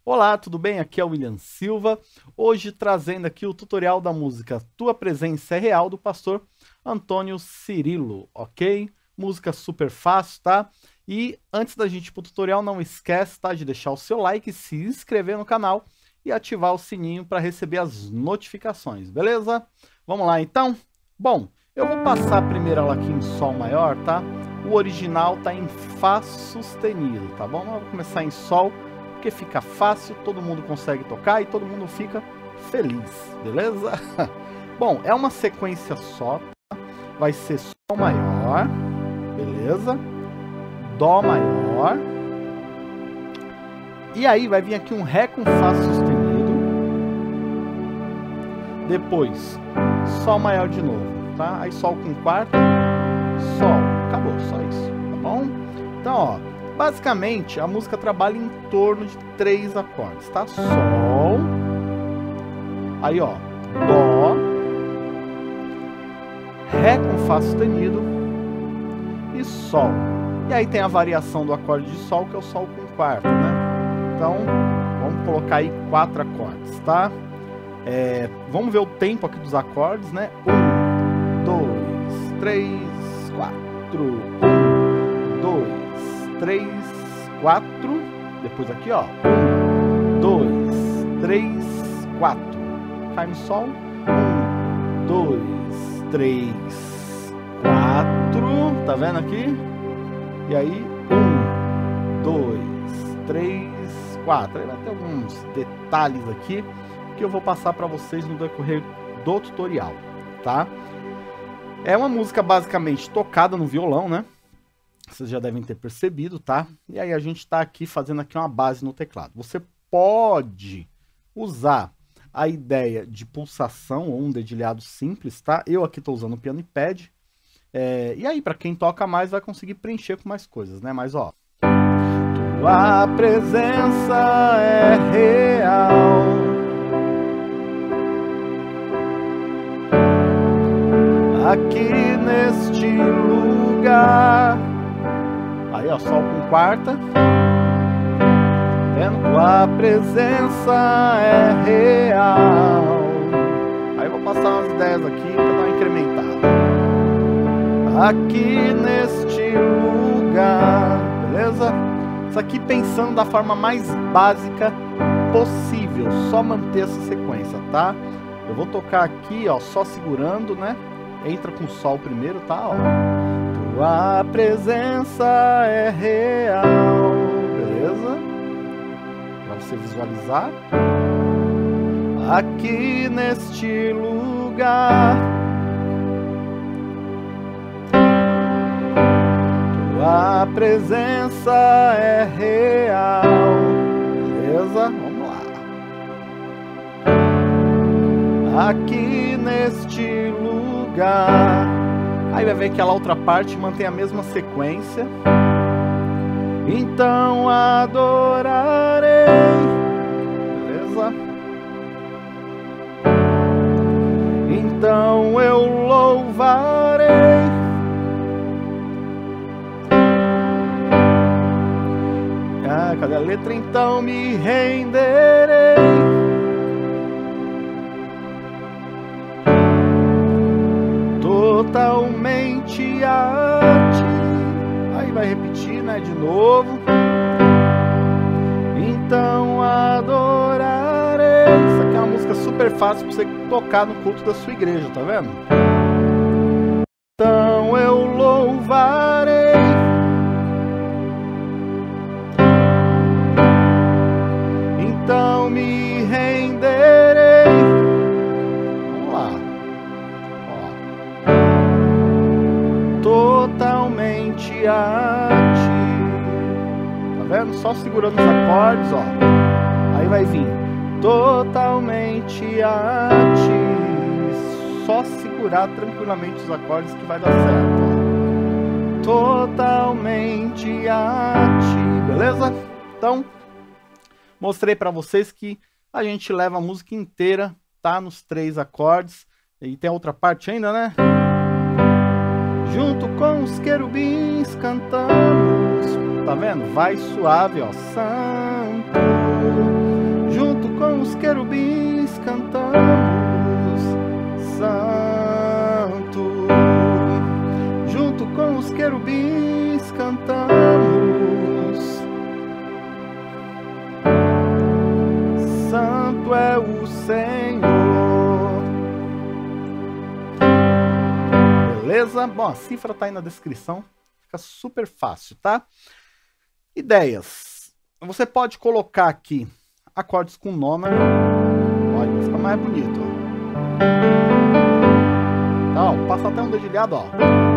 Olá, tudo bem? Aqui é o William Silva, hoje trazendo aqui o tutorial da música Tua Presença é Real, do pastor Antônio Cirilo, ok? Música super fácil, tá? E antes da gente ir pro tutorial, não esquece, tá, de deixar o seu like, se inscrever no canal e ativar o sininho para receber as notificações, beleza? Vamos lá então? Bom, eu vou passar primeiro ela aqui em Sol maior, tá? O original tá em Fá sustenido, tá bom? Vamos começar em Sol, porque fica fácil, todo mundo consegue tocar e todo mundo fica feliz, beleza? Bom, é uma sequência só, tá? Vai ser Sol maior, beleza? Dó maior, e aí vai vir aqui um Ré com Fá sustenido, depois Sol maior de novo, tá? Aí Sol com quarta, Sol, acabou, só isso, tá bom? Então, ó, basicamente, a música trabalha em torno de 3 acordes, tá? Sol, aí ó, Dó, Ré com Fá sustenido e Sol. E aí tem a variação do acorde de Sol, que é o Sol com quarta, né? Então, vamos colocar aí 4 acordes, tá? Vamos ver o tempo aqui dos acordes, né? 1, 2, 3, 4, 1, 2, 3, 4, depois aqui, ó, 1, 2, 3, 4, cai no Sol, 1, 2, 3, 4, tá vendo aqui? E aí, 1, 2, 3, 4, aí vai ter alguns detalhes aqui que eu vou passar para vocês no decorrer do tutorial, tá? É uma música basicamente tocada no violão, né? Vocês já devem ter percebido, tá? E aí a gente está aqui fazendo aqui uma base no teclado. Você pode usar a ideia de pulsação ou um dedilhado simples, tá? Eu aqui estou usando o piano e pad. E aí, para quem toca mais, vai conseguir preencher com mais coisas, né? Mas, ó. Tua presença é real. Aqui neste lugar. Aí, ó, Sol com quarta. Vendo? Tua presença é real. Aí eu vou passar umas ideias aqui para dar uma incrementada. Aqui neste lugar. Beleza? Isso aqui pensando da forma mais básica possível. Só manter essa sequência, tá? Eu vou tocar aqui, ó, só segurando, né? Entra com Sol primeiro, tá? Ó. Tua presença é real, beleza? Para você visualizar. Aqui neste lugar. Tua presença é real, beleza? Vamos lá. Aqui neste lugar. Aí vai ver que aquela outra parte mantém a mesma sequência. Então adorarei. Beleza? Então eu louvarei. Cadê a letra? Então me renderei. Totalmente a ti. Aí vai repetir, né, de novo. Então adorarei. Isso aqui é uma música super fácil para você tocar no culto da sua igreja, tá vendo? Então eu louvarei. Então me renderei. Vamos lá. Ó. Totalmente a ti. Tá vendo? Só segurando os acordes, ó. Aí vai vir. Totalmente a ti. Só segurar tranquilamente os acordes que vai dar certo, ó. Totalmente a ti. Beleza? Então, mostrei para vocês que a gente leva a música inteira, tá? Nos 3 acordes. E tem a outra parte ainda, né? Junto com os querubins cantamos. Tá vendo? Vai suave, ó. Santo, querubins cantamos, Santo. Junto com os querubins cantamos, Santo é o Senhor. Beleza? Bom, a cifra tá aí na descrição, fica super fácil, tá? Ideias. Você pode colocar aqui acordes com nona. Olha, fica mais bonito, ó. Tá, ó, passa até um dedilhado, ó.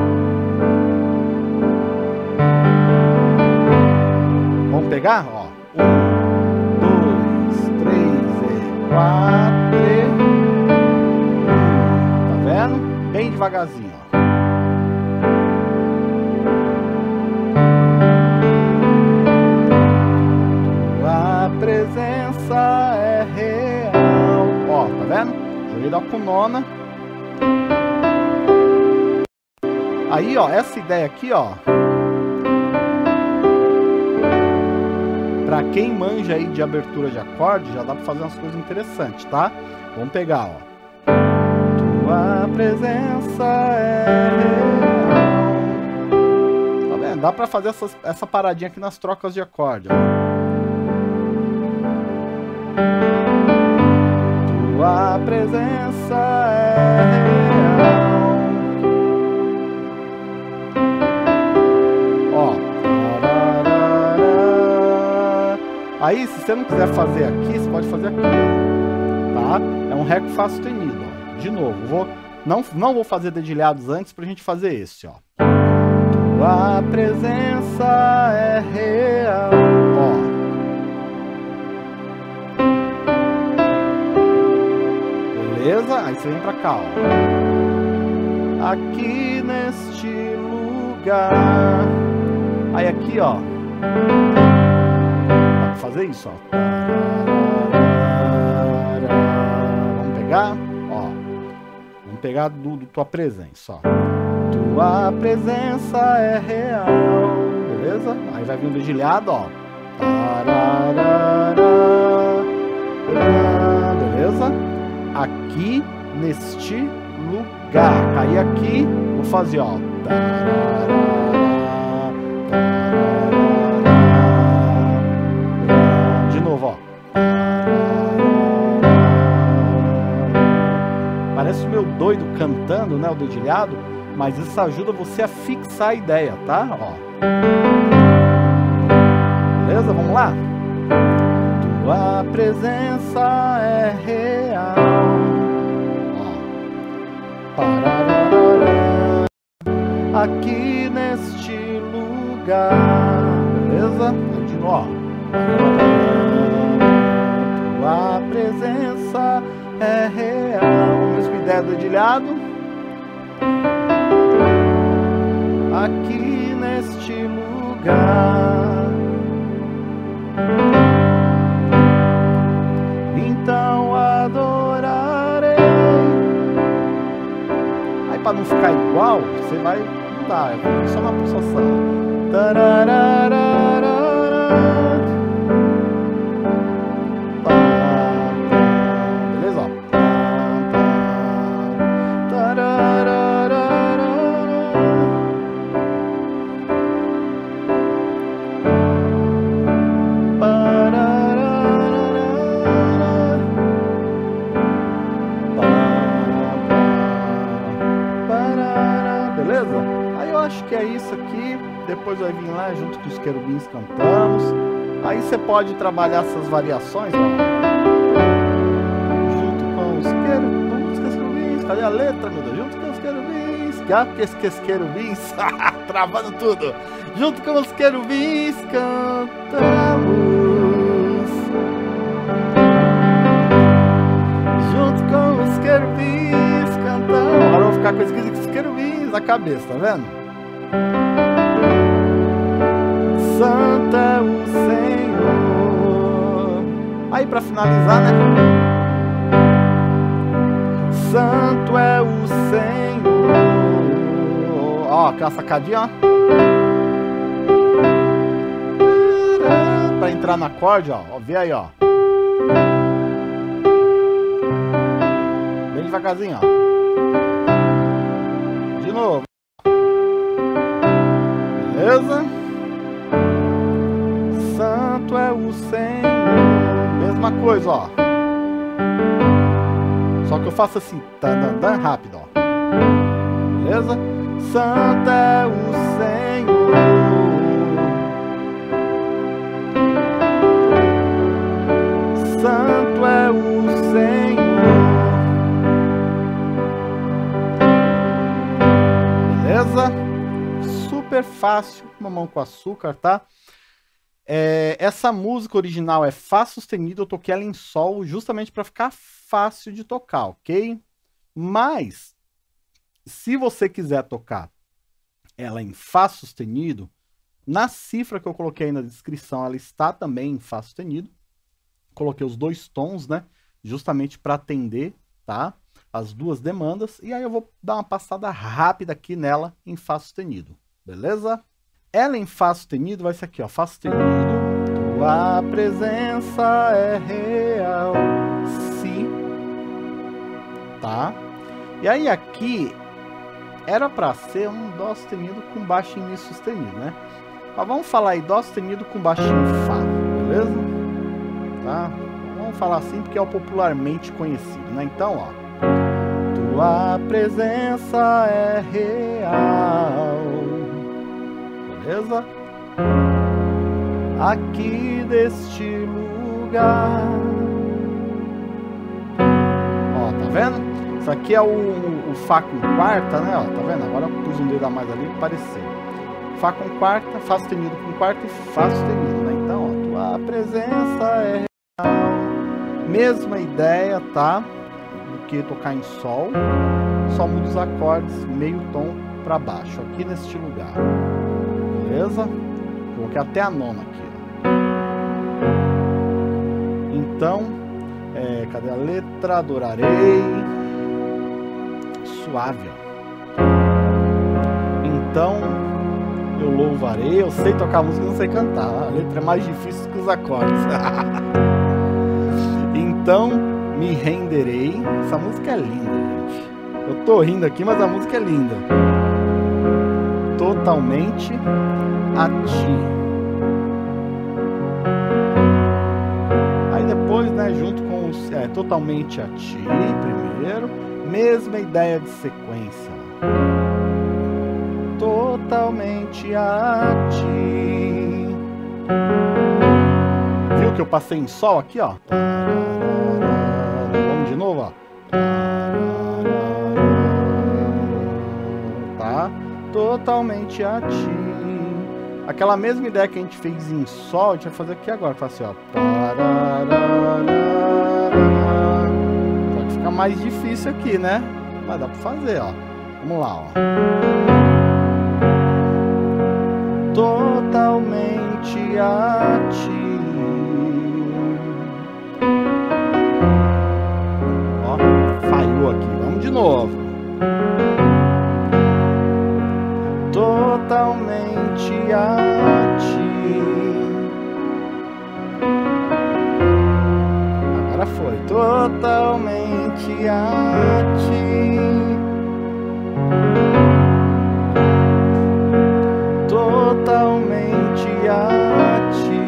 Vamos pegar, ó. 1, 2, 3 e 4. Tá vendo? Bem devagarzinho, ó. Tua presença é real. Ó, tá vendo? Joguei dó com nona. Aí, ó, essa ideia aqui, ó, pra quem manja aí de abertura de acorde, já dá pra fazer umas coisas interessantes, tá? Vamos pegar, ó. Tua presença é real. Tá vendo? Dá pra fazer essa paradinha aqui nas trocas de acorde, ó. Tua presença é real. Aí, se você não quiser fazer aqui, você pode fazer aqui, ó, tá? É um Ré com Fá sustenido, ó. De novo, não vou fazer dedilhados antes pra gente fazer esse, ó. Tua presença é real, ó. Beleza? Aí você vem pra cá, ó. Aqui neste lugar. Aí aqui, ó. Fazer isso, ó. Vamos pegar, ó. Vamos pegar do tua presença, ó. Tua presença é real, beleza? Aí vai vir um dedilhado, ó. Beleza? Aqui neste lugar. Cair aqui, vou fazer, ó. Parece meio doido cantando, né, o dedilhado, mas isso ajuda você a fixar a ideia, tá? Ó. Beleza? Vamos lá? Tua presença é real. Ó. Aqui neste lugar. Beleza? De novo. Tua presença é real. Mesma ideia do dedilhado. Aqui neste lugar. Então adorarei. Aí, para não ficar igual, você vai mudar. É só uma pulsação. Tarararara. Beleza? Aí eu acho que é isso aqui. Depois vai vir lá junto com os querubins cantamos. Aí você pode trabalhar essas variações, ó. Junto com os querubins. Cadê a letra, meu Deus? Junto com os querubins. Que os querubins. Travando tudo. Junto com os querubins cantamos. Junto com os querubins cantamos. Agora eu vou ficar com os querubins na cabeça, tá vendo? Santo é o Senhor. Aí pra finalizar, né? Santo é o Senhor. Ó, aquela sacadinha, ó. Pra entrar no acorde, ó. Vê aí, ó. devagarzinho, ó. De novo. Beleza? Santo é o Senhor. Mesma coisa, ó. Só que eu faço assim, tá rápido, ó. Beleza? Santo é o Senhor. Santo é o Senhor. Beleza? Super fácil, mamão com açúcar, tá? Essa música original é Fá sustenido, eu toquei ela em Sol justamente para ficar fácil de tocar, ok? Mas, se você quiser tocar ela em Fá sustenido, na cifra que eu coloquei aí na descrição, ela está também em Fá sustenido. Coloquei os dois tons, né? Justamente para atender, tá? As duas demandas. E aí eu vou dar uma passada rápida aqui nela em Fá sustenido, beleza? Ela em Fá sustenido vai ser aqui, ó. Fá sustenido. Tua presença é real. Si. Tá? E aí aqui era para ser um Dó sustenido com baixo em Mi sustenido, né? Mas vamos falar aí Dó sustenido com baixo em Fá, beleza? Tá? Vamos falar assim porque é o popularmente conhecido, né? Então, ó. Tua presença é real. Beleza? Aqui deste lugar. Ó, tá vendo? Isso aqui é o Fá com quarta, né? Ó, tá vendo? Agora eu pus um dedo a mais ali para parecer. Fá com quarta, Fá sustenido com quarta e Fá sustenido, né? Então, ó, tua presença é real. Mesma ideia, tá? Do que tocar em Sol. Só muda os acordes meio tom para baixo, aqui neste lugar. Beleza? Coloquei até a nona aqui, ó. Então, cadê a letra? Adorarei. Suave, ó. Então, eu louvarei. Eu sei tocar música, não sei cantar. A letra é mais difícil que os acordes. Então, me renderei. Essa música é linda, gente. Eu tô rindo aqui, mas a música é linda. Totalmente a ti. Aí depois, né, junto com os totalmente a ti, primeiro, mesma ideia de sequência. Totalmente a ti. Viu que eu passei em Sol aqui, ó? Vamos de novo, ó. Tá? Totalmente a ti. Aquela mesma ideia que a gente fez em Sol, a gente vai fazer aqui agora. Fala assim, ó. Pode ficar mais difícil aqui, né? Mas dá pra fazer, ó. Vamos lá, ó. Totalmente a ti. Ó, falhou aqui. Vamos de novo. Totalmente a ti. Agora foi. Totalmente a ti. Totalmente a ti.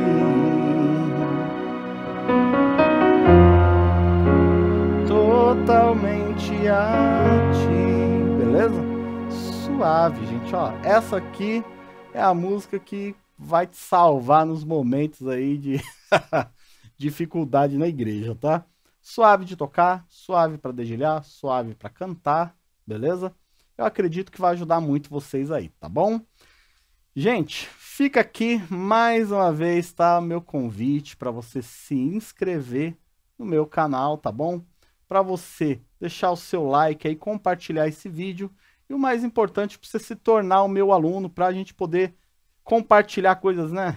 Totalmente a ti. Beleza? Suave, gente, ó. Essa aqui é a música que vai te salvar nos momentos aí de dificuldade na igreja, tá? Suave de tocar, suave para dedilhar, suave para cantar, beleza? Eu acredito que vai ajudar muito vocês aí, tá bom? Gente, fica aqui mais uma vez, tá? Meu convite para você se inscrever no meu canal, tá bom? Para você deixar o seu like aí, compartilhar esse vídeo. E o mais importante, para você se tornar o meu aluno, para a gente poder compartilhar coisas, né?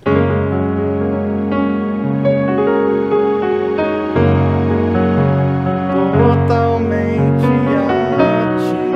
Totalmente a ti.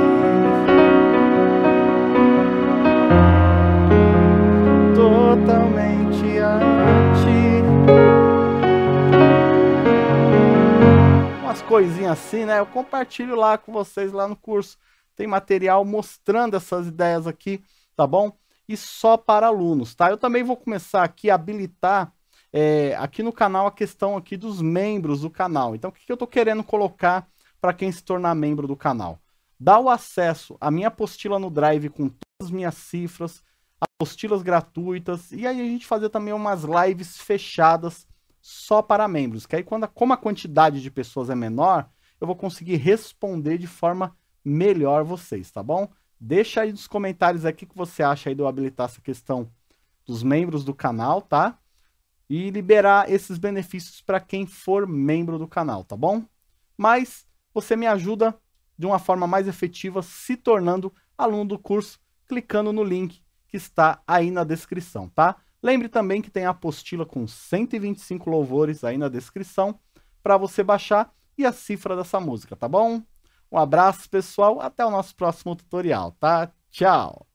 Totalmente a ti. umas coisinhas assim, né? Eu compartilho lá com vocês lá no curso. Tem material mostrando essas ideias aqui, tá bom? E só para alunos, tá? Eu também vou começar aqui a habilitar aqui no canal a questão aqui dos membros do canal. Então, o que eu tô querendo colocar para quem se tornar membro do canal? Dá o acesso à minha apostila no Drive com todas as minhas cifras, apostilas gratuitas, e aí a gente fazer também umas lives fechadas só para membros, que aí como a quantidade de pessoas é menor, eu vou conseguir responder de forma melhor vocês, tá bom? Deixa aí nos comentários aqui o que você acha aí de eu habilitar essa questão dos membros do canal, tá? E liberar esses benefícios para quem for membro do canal, tá bom? Mas você me ajuda de uma forma mais efetiva se tornando aluno do curso, clicando no link que está aí na descrição, tá? Lembre também que tem a apostila com 125 louvores aí na descrição para você baixar e a cifra dessa música, tá bom? Um abraço, pessoal. Até o nosso próximo tutorial, tá? Tchau!